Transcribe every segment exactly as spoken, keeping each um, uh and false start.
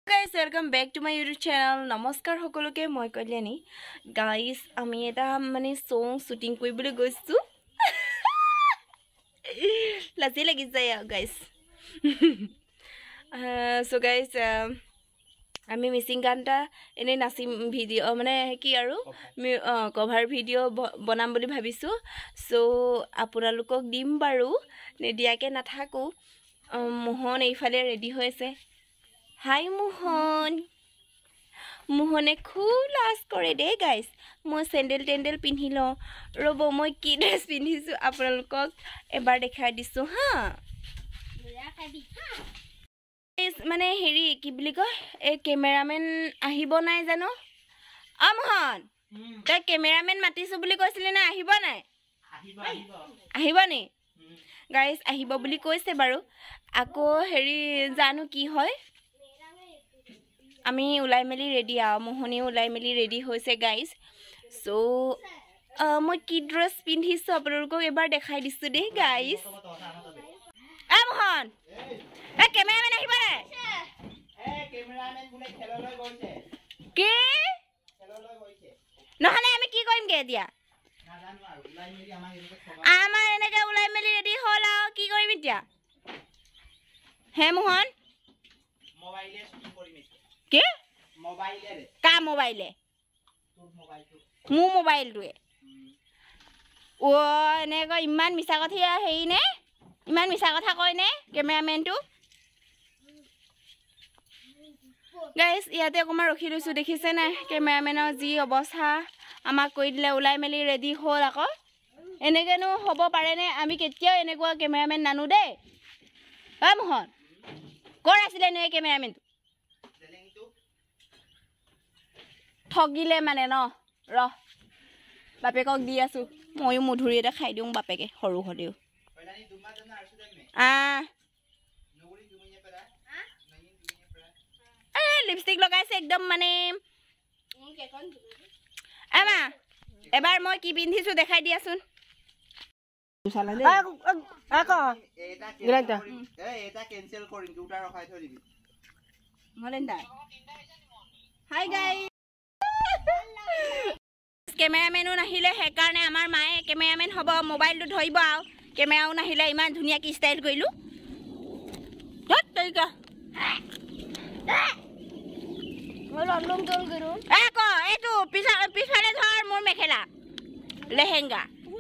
Guys, welcome back to my YouTube channel. Namaskar সকলোকে মই Kalyani guys আমি এটা মানে song shooting কৰিবলৈ গৈছো লাজি লাগি যায় guys so guys আমি মিসিং গানটা এনে নাচিম ভিডিও মানে কি আৰু কভাৰ ভিডিও বনাম বুলি ভাবিছো so আপোনালোকক দিম বাৰু নেদিয়াকে নাথাকো মোহন এইফালে ৰেডি হৈছে Hi Mohan. Mohane cool laas kore de guys. Moi sandal tendel pinhilo. Robo moi ki dress pinhisu apnalokok ebar dekhai disu ha. Guys mane heri ki buli ko e cameraman ahibo nai jano. A Mohan. Ta cameraman matisu buli koisile na ahibo nai. Ahibo ahibo. Ahibo ni. Guys ahibo buli koise baru. Ako heri janu ki hoy. আমি উলাই মেলি ready আ মোহনি উলাই মেলি ready হৈছে guys so মই কি dress পিন্ধিছো আপোনালোকক এবাৰ দেখাই দিছো দে গাইস আ মোহন এ ক্যামেৰামেন আহিবা এ ক্যামেৰামেন বুলে খেললৈ গৈছে কি খেললৈ গৈছে নহলে আমি কি কৰিম গে দিয়া নাজানো আৰু উলাই মেলি আমাৰ এনেকে খবৰ আমাৰ এনেকে উলাই মেলি ৰেডি হল আৰু কি কৰিম এতিয়া হে মোহন মোবাইলে শুটিং কৰিম के मोबाइल रे का मोबाइल है তোর মোবাইল তো মু মোবাইল দুয়ে ও এনে ক ইমান মিছা কথা হেই নে ইমান মিছা কথা কয় নে ক্যামেৰামেন টু গাইস ইয়াতে অকমান ৰখি লৈছো দেখিছে না ক্যামেৰামেনৰ যি অৱস্থা আমাক কৈ দিলে উলাই মেলি ৰেডি হ'ল আকৌ এনেকেনো হ'ব পাৰে নে আমি কেতিয়াও এনেকুৱা ক্যামেৰামেন নানু দে অ মোহন কোন আছিল নে ক্যামেৰামেন ঠগিলে মানে ন ৰ বাপেকক দি আছো ময়ো মধুৰি এটা খাই দিওঁ বাপেকে সৰু হলেও আ এ লিপষ্টিক লগাইছে একদম মানে আমা এবাৰ মই কি পিন্ধিছো দেখাই দিয়াচোন আকো এটা গ্ৰেটা এ এটা কেনসেল কৰিম দুটা ৰখাই থৈ দিবি মলেন্দা হাই গাইস ক্যামেৰামেনো নাহিলে হে কাৰণে আমাৰ মায়ে ক্যামেৰামেন হ'ব মোবাইলটো ধৰিব আও ক্যামেৰাও নাহিলে ইমান ধুনিয়া কি ষ্টাইল কৰিলো হট তইকা মই লন্ডন গল গৰু এ ক এটো পিছা পিছালে ধৰ মোৰ মেখেলা লেহেঙ্গা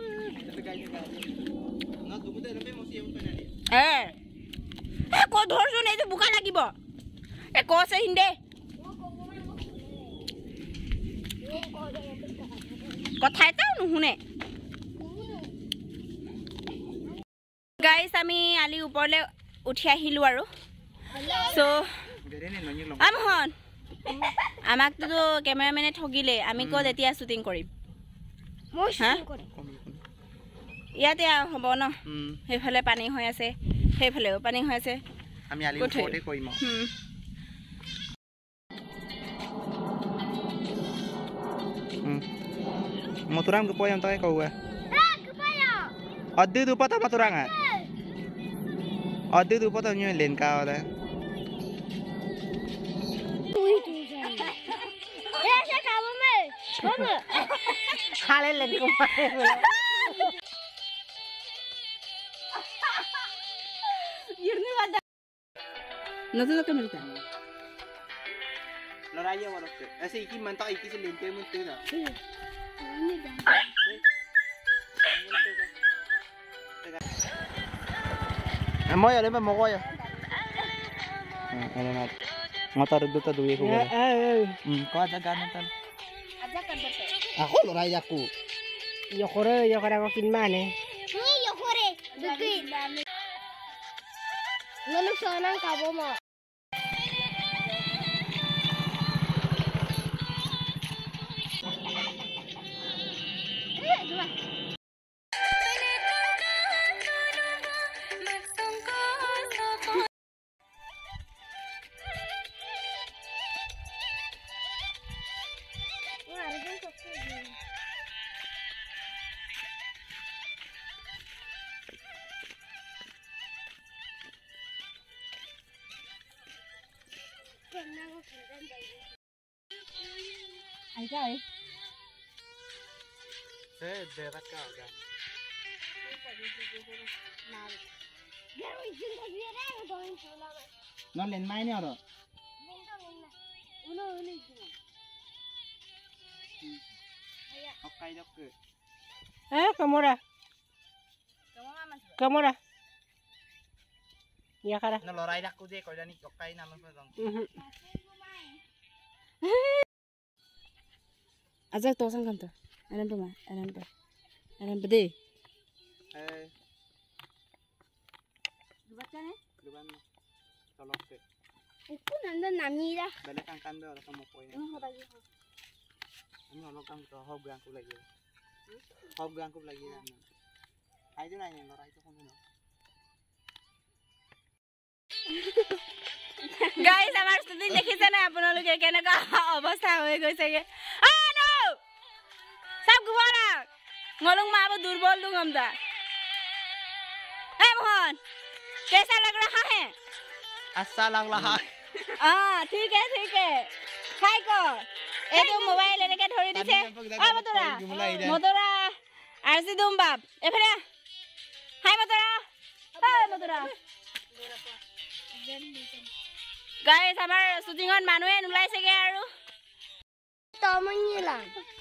না দুগুতে ৰেপে মছি এউ পেনা দে এ এ ক ধৰছো নাই তো বুকা লাগিব এ কছে হিন্দে কথাই তাও নুশুনে গাইস আমি আলি ওপৰলে উঠি আহিলো আৰু সো আমহন আমাক তো ক্যামেৰামেনে ঠগিলে আমি কত এতিয়া শুটিং কৰিম মই শুটিং কৰিম ইয়াতে হ'ব ন হেফালে পানী হৈ আছে হেফালেও পানী হৈ আছে আমি আলি ওপৰতে কৰিম হুম Motorang ke poyang tak kau ke? Ah, ke poyang. Ada tu patah motorang ah. Ada tu patah nyu len kau dah. Eh, saya kamu mai. Kamu. Hal len kau mai. Yurni ada. Nanti tu kamera tak? Loraya warak tu. ऐसे iki mentak iki se len kau mesti dah. Moya le moya. Ano na. Motor dito duwi ko. Eh eh. Hmm, ko ada ganan tan. Aja kan betul. Ako loray ako. Yo kore yo kore ko kinman eh. Ni yo kore. Dukit. Nganu sonang kabo mo. Aja eh. Saya debat kau kan. Nó lên máy nhau rồi. Okay, dokter. Eh, kamera. Kamera. Ya kara. Nó lorai dak ku je kau dah ni okay nama pun. Aja to sang kan to. Alam to ma, alam to. Alam bede. Eh. Baca ne? Luban. Tolong ke. Itu nanda nami dah. Balik angkan dah orang mau poin. Oh, bagi. Ini orang kan tu hop gang ku lagi. Hop gang ku lagi dah. Ayo tu nanya lorai tu kau mana? Guys, আমার স্থিতি দেখিছে না আপোনালোকে কেনেকা অৱস্থা হৈ গৈছে গে আ নো সব গুৱাৰা ngolong माँ वो दुर्बल लूँ हम दा ए मोहन कैसा लग रहा है अच्छा लग रहा है हाँ ठीक है ठीक है खाई को ये तो मोबाइल लेने के थोड़ी दिसे आ मतोरा मतोरा आरसी दुम बाप ए फिर हाय मतोरा हाय मतोरा Guys, আমাৰ শুটিঙত মানুহে নুলাইছেগে আৰু তমনিলা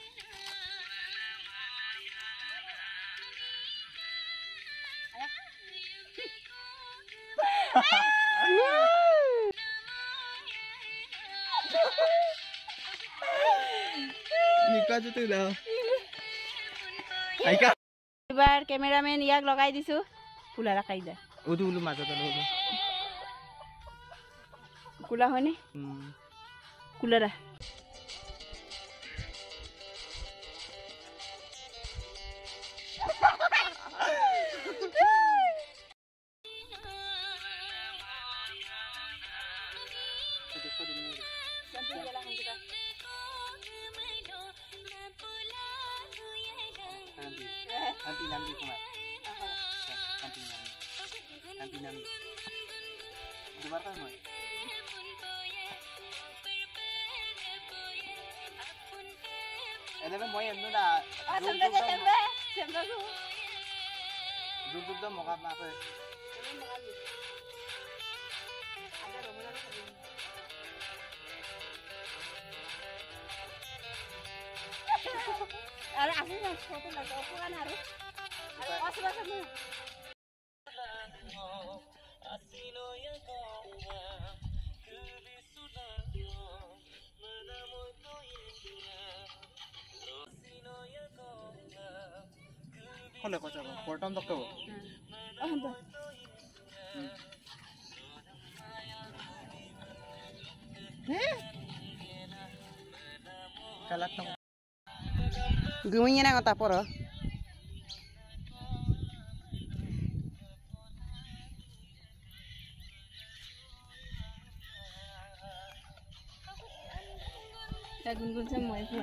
নিকা জুতে দাও আইকা এবাৰ ক্যামেৰাম্যান ইয়াক লগাই দিছো ফুলা ৰাখাই দে উদু উলু মাজতে ললো কুলা হয়নে কুলারা nanti nanti kumai nanti nanti nanti nanti dibarkan mai ada mau yang nuna sampai sampai sampai aku duduk dah mau apa apa ada asli yang foto lagi aku kan harus asli asli Kalau kau coba, portam tak kau. Oh, entah. Eh? Kalau tong. Guminya nak apa poro? Dah gun-gun semua itu.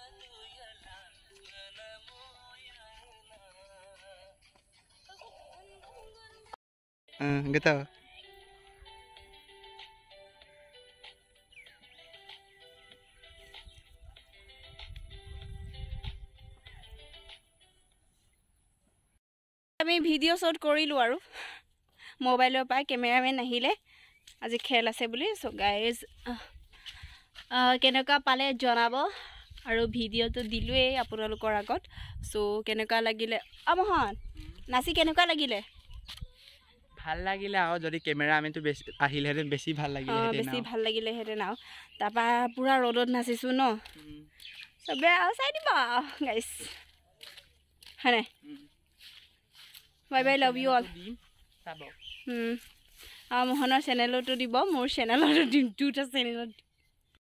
Hmm, gitu. আমি video shoot কৰিলো আৰু মোবাইলৰ পৰা ক্যামেৰাম্যান আহিলে আজি খেল আছে বুলি সো গাইজ কেনেকা পালে জনাব আৰু ভিডিওটো দিলোৱে আপোনালোকৰ আগত সো কেনেকা লাগিলে আমহন নাচি কেনেকা লাগিলে ভাল লাগিলে আৰু যদি ক্যামেৰাম্যানটো বেছি আহিলে হেতেন বেছি ভাল লাগিলে হেতেন বেছি ভাল লাগিলে হেতেন আৰু তাপা পুৰা ৰ'দত নাচিছো ন সবে আৰু চাই দিব গাইজ হনে bye bye love you all চাব হুম আ মোহনৰ চেনেলটো দিব মোৰ চেনেলটো দিম দুটা চেনেলত